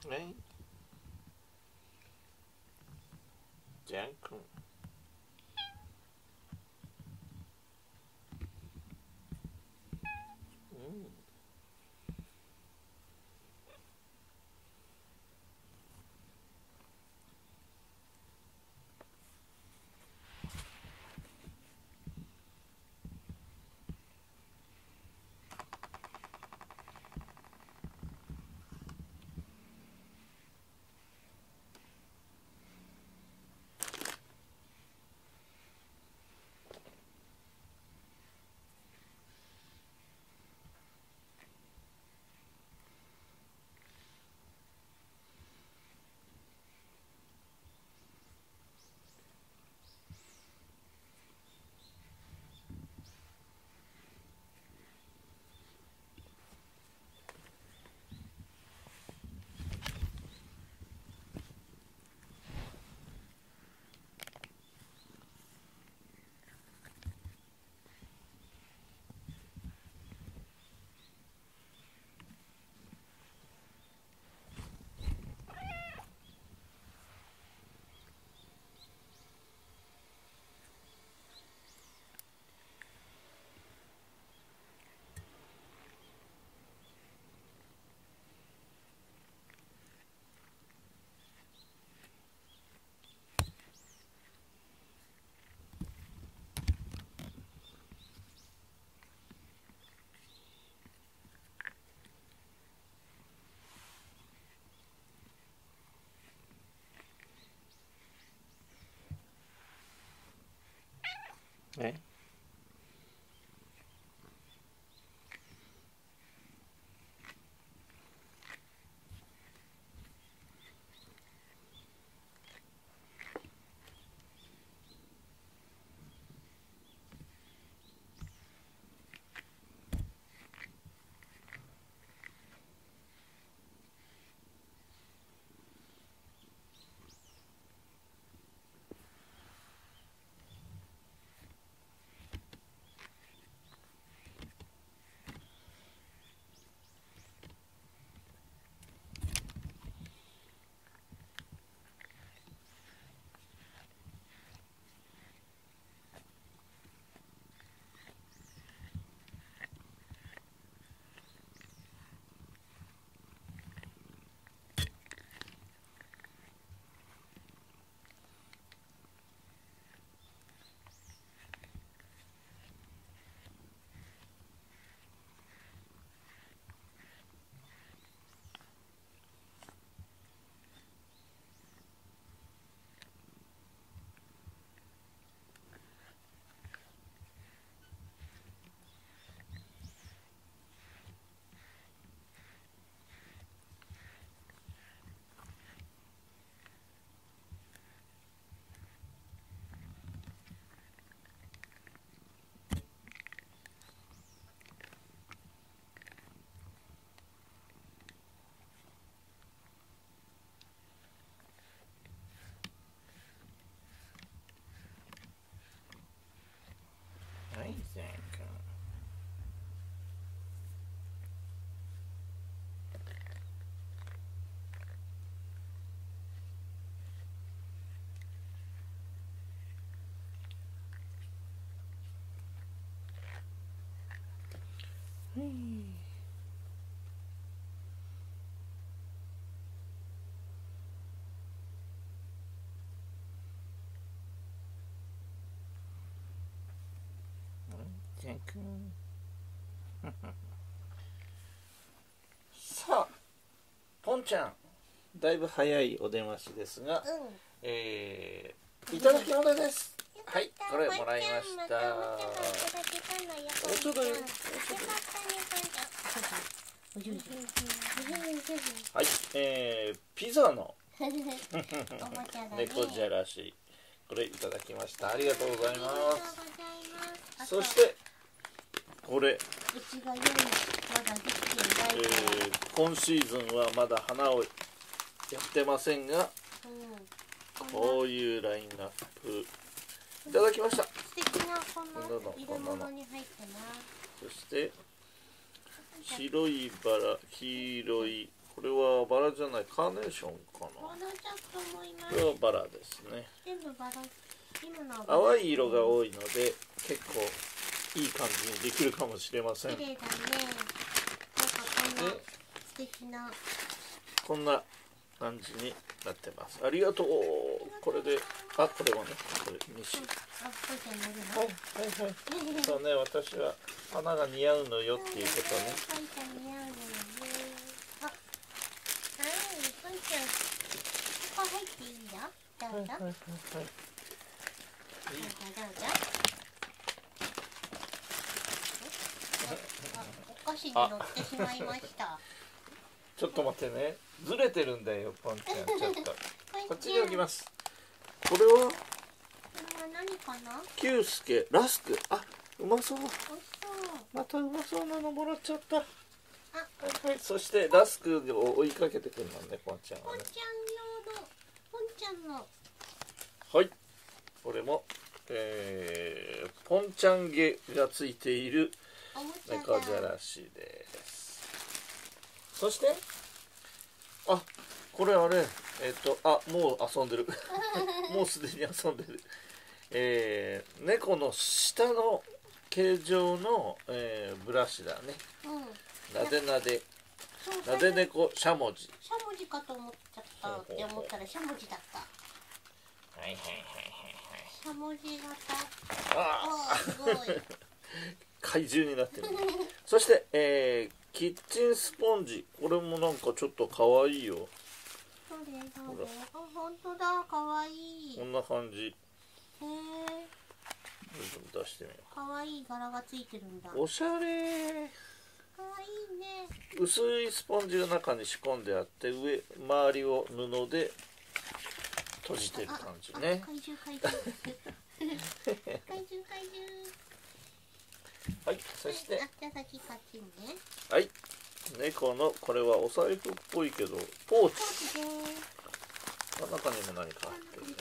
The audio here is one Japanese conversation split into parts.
はいじゃんくんえはいじゃんくんじゃんくんさあポンちゃんだいぶ早いお電話しですが、いただき物です。はい、これもらいました。ちょうどいい。はい、ピザの猫じゃらし、これいただきました。ありがとうございます。そしてこれ、今シーズンはまだ花をやってませんが、こういうラインナップいただきました。素敵なこの入れ物に入ってます。 そして白いバラ、黄色いこれはバラじゃない、カーネーションかな。 バラだと思います。 これはバラですね。 全部バラ。今のはバラ。 淡い色が多いので結構いい感じにできるかもしれません。 綺麗だね。なんかこんな素敵な。 こんな感じになってます。ありがとう。これで、あ、これはね、これ2種。 あ、これじゃ塗るの？ はいはいはい。そうね、私は花が似合うのよっていうことね。 こんちゃん似合うのよね。あ、はい、こんちゃん。ここ入っていいよ。どうぞ。 はいはいはいはい。 どうぞどうぞ。あ、お菓子に乗ってしまいました。 ちょっと待ってね。ずれてるんだよ、ポンちゃん。ちょっと。こっちに置きます。これはこれは何かな？ キュウスケラスク。あ、うまそう。 おいしそう。 またうまそうなのもらっちゃった。 あ、 はいはい。そしてラスクを追いかけてくるのね、ポンちゃんはね。 ポンちゃん用の、ポンちゃんの。 はい。これも、ポンちゃん毛がついているおもちゃ猫じゃだ。 らしです。そして、あ、これあれ、あ、もう遊んでる。もうすでに遊んでる。猫の下の形状の、ブラシだね。 うん。 なでなで、 そうなで猫しゃもじ。 しゃもじかと思っちゃったって思ったらしゃもじだった。 はいはいはいしゃもじ型。 はいはい。あおー、すごい。 怪獣になってる。そして、キッチンスポンジ。これもなんかちょっと可愛いよ。 そうです、そうです。あ、本当だ、可愛い。 こんな感じ。 へえ。 出してみよ可愛い柄がついてるんだ。 う。おしゃれ。 可愛いね。 薄いスポンジが中に仕込んであって、周りを布で閉じてる感じね。 怪獣怪獣。怪獣怪獣。 はい、そしてあ、じゃあ先こっちにね。 はい、猫のこれはお財布っぽいけどポーチ。 そうですね。 中にも何か入ってるね。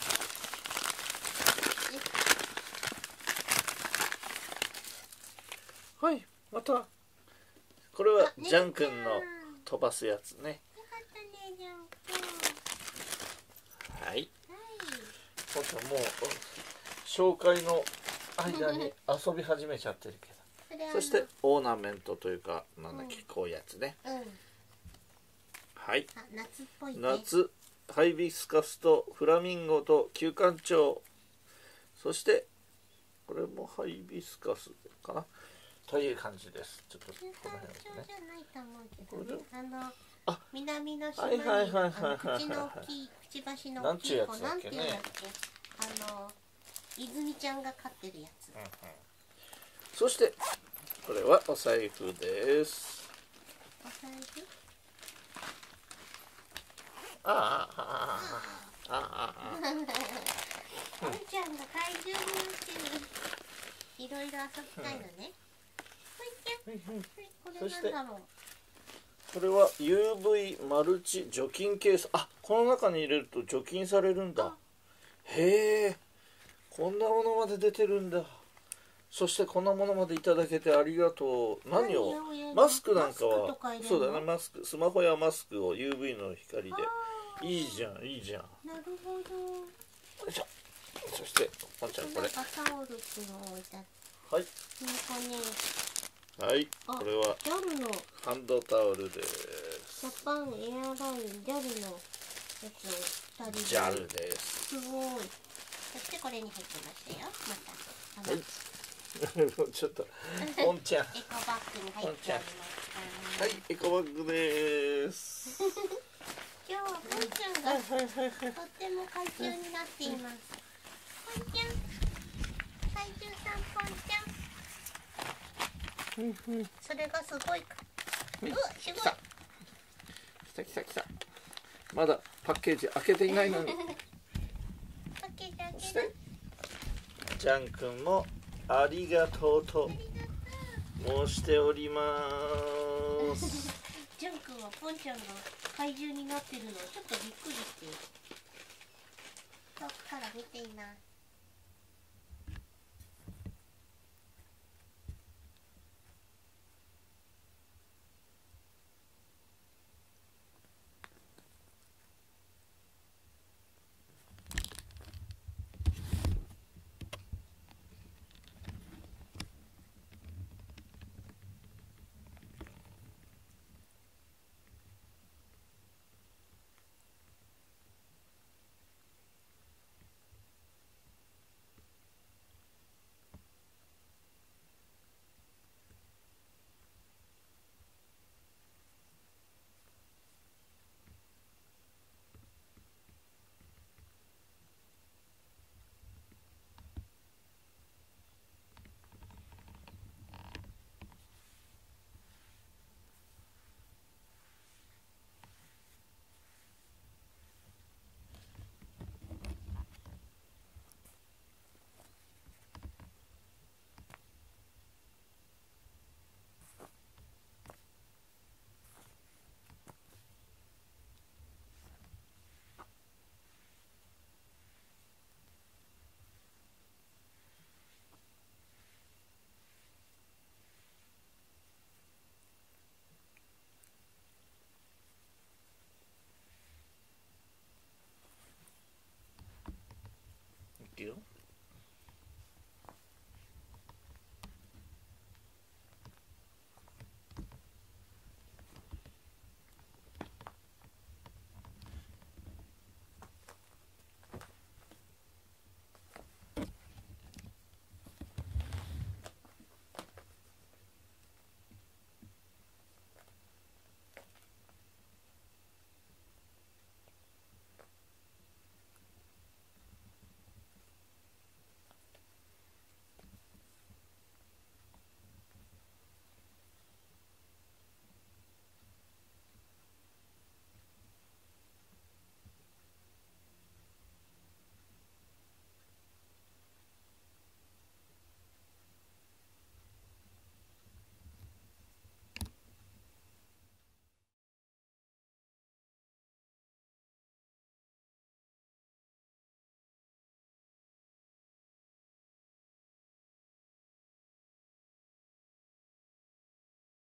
はい、またこれはジャン君の飛ばすやつね。 よかったね、ジャン君。 はい。 はい。 もう紹介の間に遊び始めちゃってるけど。そしてオーナメントというかなんだっけ、こういうやつね。 うん。 はい。 あ、夏っぽいね。 夏ハイビスカスとフラミンゴと休館長。そしてこれもハイビスカスかなという感じです。ちょっと休この館長辺ですね。 じゃないと思うけどね。 あ、 南の島に口の大きい、くちばしの大きい子、なんていうんだっけ。泉ちゃんが飼ってるやつ。 そしてこれはお財布です。 お財布？ポンちゃんが怪獣になってる。いろいろ遊びたいのね。ポンちゃん、これなんだろう。 これは UV マルチ除菌ケース。あ、この中に入れると除菌されるんだ。へえ、こんなものまで出てるんだ。そしてこんなものまでいただけてありがとう。何をマスクなんかはそうだね、マスク、スマホやマスクを UV の光で。いいじゃんいいじゃん。 なるほど。 よいしょ。そしてポンちゃんこれ。 タオルっていうのを置いてある。 はい。はい。これはギャルのハンドタオルです。 ジャパンエアラインギャルのやつを2人で。 ジャルです。 すごい。そしてこれに入ってましたよ。また。 はい。ちょっとポンちゃん。 エコバッグに入ってあります。 はい、エコバッグです。 今日はポンちゃんがとっても怪獣になっています。ポンちゃん、怪獣さんポンちゃん。それがすごいか。すごい。 来た。まだパッケージ開けていないのに。 パッケージ開ける。 そしてジャン君もありがとうと申しております。 ジャン君はポンちゃんが怪獣になってるのをちょっとびっくりして遠くから見ています。